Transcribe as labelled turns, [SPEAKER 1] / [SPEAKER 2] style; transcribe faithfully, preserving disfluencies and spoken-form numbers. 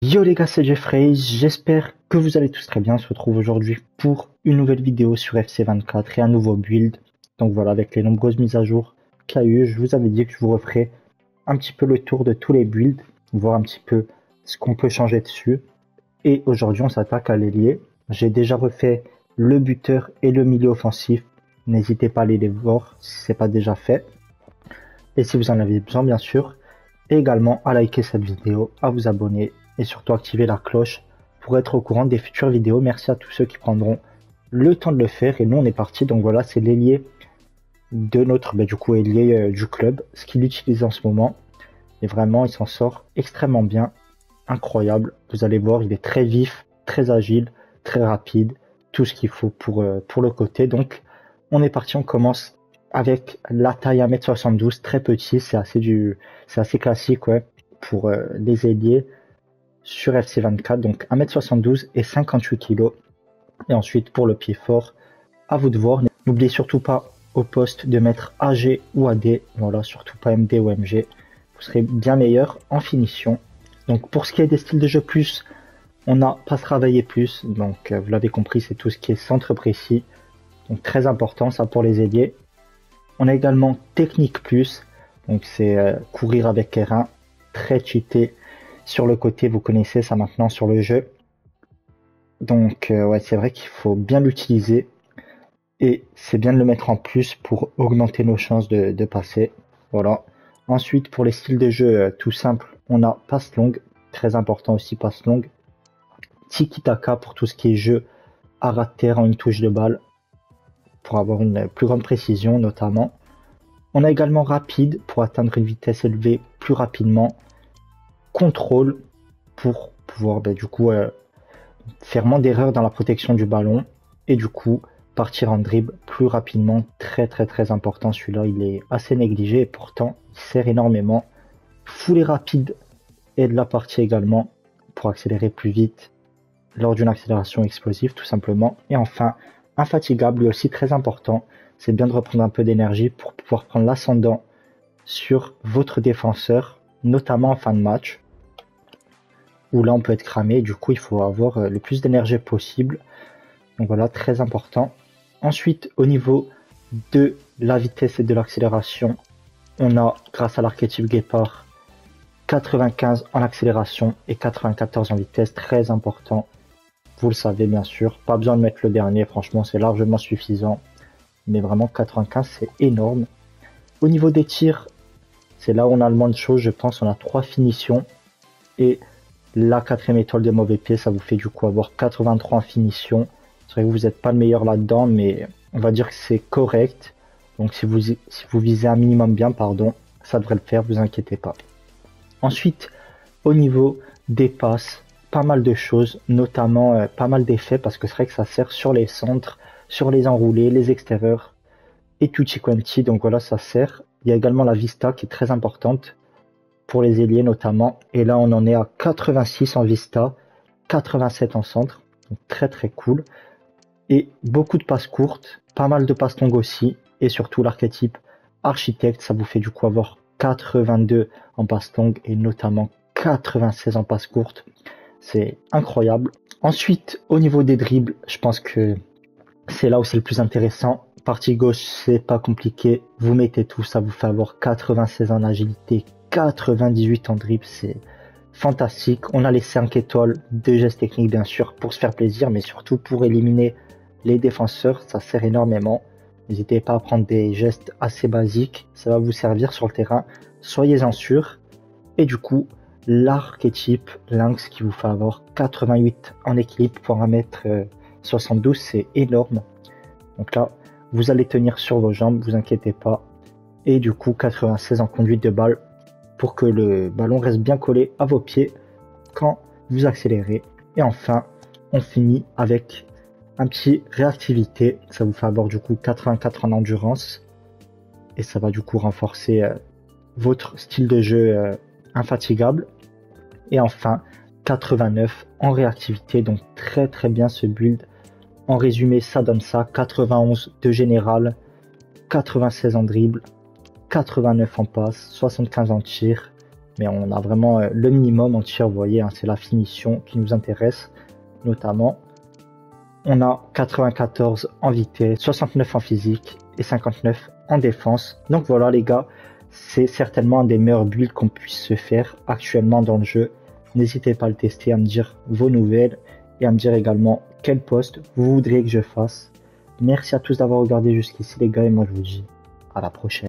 [SPEAKER 1] Yo les gars, c'est Jeffrey, j'espère que vous allez tous très bien. On se retrouve aujourd'hui pour une nouvelle vidéo sur F C vingt-quatre et un nouveau build. Donc voilà, avec les nombreuses mises à jour qu'il y a eu, je vous avais dit que je vous referai un petit peu le tour de tous les builds, voir un petit peu ce qu'on peut changer dessus. Et aujourd'hui on s'attaque à l'ailier. J'ai déjà refait le buteur et le milieu offensif. N'hésitez pas à aller les voir si ce n'est pas déjà fait. Et si vous en avez besoin bien sûr. Et également à liker cette vidéo, à vous abonner et surtout activer la cloche pour être au courant des futures vidéos. Merci à tous ceux qui prendront le temps de le faire. Et nous on est parti, donc voilà, c'est l'ailier de notre, bah, du coup ailier euh, du club, ce qu'il utilise en ce moment. Et vraiment il s'en sort extrêmement bien, incroyable. Vous allez voir, il est très vif, très agile, très rapide, tout ce qu'il faut pour, euh, pour le côté. Donc on est parti, on commence avec la taille un mètre soixante-douze, très petit, c'est assez du, c'est assez classique ouais, pour euh, les ailiers sur F C vingt-quatre, donc un mètre soixante-douze et cinquante-huit kilos. Et ensuite pour le pied fort, à vous de voir. N'oubliez surtout pas au poste de mettre A G ou A D, voilà, surtout pas M D ou M G, vous serez bien meilleur en finition. Donc pour ce qui est des styles de jeu plus, on n'a pas travaillé plus, donc euh, vous l'avez compris, c'est tout ce qui est centre précis, donc très important ça pour les ailiers. On a également technique plus, donc c'est euh, courir avec R un, très cheaté sur le côté, vous connaissez ça maintenant sur le jeu. Donc euh, ouais, c'est vrai qu'il faut bien l'utiliser et c'est bien de le mettre en plus pour augmenter nos chances de, de passer. Voilà. Ensuite pour les styles de jeu euh, tout simple, on a passe longue, très important aussi passe longue. Tiki-taka pour tout ce qui est jeu à ras de terre en une touche de balle, pour avoir une plus grande précision notamment. On a également rapide pour atteindre une vitesse élevée plus rapidement. Contrôle pour pouvoir bah, du coup euh, faire moins d'erreurs dans la protection du ballon et du coup partir en dribble plus rapidement. Très très très important, celui-là il est assez négligé et pourtant il sert énormément. Foulée rapide et de la partie également pour accélérer plus vite lors d'une accélération explosive tout simplement. Et enfin infatigable, lui aussi très important, c'est bien de reprendre un peu d'énergie pour pouvoir prendre l'ascendant sur votre défenseur, notamment en fin de match, où là on peut être cramé, du coup il faut avoir le plus d'énergie possible, donc voilà, très important. Ensuite au niveau de la vitesse et de l'accélération, on a grâce à l'archétype guépard quatre-vingt-quinze en accélération et quatre-vingt-quatorze en vitesse, très important. Vous le savez bien sûr, pas besoin de mettre le dernier, franchement c'est largement suffisant. Mais vraiment quatre-vingt-quinze c'est énorme. Au niveau des tirs, c'est là où on a le moins de choses, je pense. On a trois finitions. Et la quatrième étoile de mauvais pied, ça vous fait du coup avoir quatre-vingt-trois en finition. C'est vrai que vous n'êtes pas le meilleur là-dedans, mais on va dire que c'est correct. Donc si vous, si vous visez un minimum bien, pardon, ça devrait le faire, vous inquiétez pas. Ensuite, au niveau des passes, pas mal de choses, notamment euh, pas mal d'effets, parce que c'est vrai que ça sert sur les centres, sur les enroulés, les extérieurs et tutti quanti, donc voilà, ça sert. Il y a également la vista qui est très importante pour les ailiers notamment, et là on en est à quatre-vingt-six en vista, quatre-vingt-sept en centre, donc très très cool. Et beaucoup de passes courtes, pas mal de passes longues aussi, et surtout l'archétype architecte, ça vous fait du coup avoir quatre-vingt-deux en passes longues et notamment quatre-vingt-seize en passes courtes. C'est incroyable. Ensuite, au niveau des dribbles, je pense que c'est là où c'est le plus intéressant. Partie gauche, c'est pas compliqué. Vous mettez tout, ça vous fait avoir quatre-vingt-seize en agilité, quatre-vingt-dix-huit en dribble. C'est fantastique. On a les cinq étoiles de gestes techniques, bien sûr, pour se faire plaisir, mais surtout pour éliminer les défenseurs. Ça sert énormément. N'hésitez pas à prendre des gestes assez basiques. Ça va vous servir sur le terrain. Soyez-en sûrs. Et du coup, l'archétype lynx qui vous fait avoir quatre-vingt-huit en équilibre pour un mètre soixante-douze, c'est énorme. Donc là, vous allez tenir sur vos jambes, vous inquiétez pas. Et du coup, quatre-vingt-seize en conduite de balle pour que le ballon reste bien collé à vos pieds quand vous accélérez. Et enfin, on finit avec un petit réactivité. Ça vous fait avoir du coup quatre-vingt-quatre en endurance. Et ça va du coup renforcer euh, votre style de jeu euh, infatigable. Et enfin quatre-vingt-neuf en réactivité, donc très très bien ce build. En résumé, ça donne ça: quatre-vingt-onze de général, quatre-vingt-seize en dribble, quatre-vingt-neuf en passe, soixante-quinze en tir, mais on a vraiment euh, le minimum en tir, vous voyez, hein, c'est la finition qui nous intéresse, notamment. On a quatre-vingt-quatorze en vitesse, soixante-neuf en physique et cinquante-neuf en défense. Donc voilà les gars, c'est certainement un des meilleurs builds qu'on puisse se faire actuellement dans le jeu. N'hésitez pas à le tester, à me dire vos nouvelles et à me dire également quel poste vous voudriez que je fasse. Merci à tous d'avoir regardé jusqu'ici les gars et moi je vous dis à la prochaine.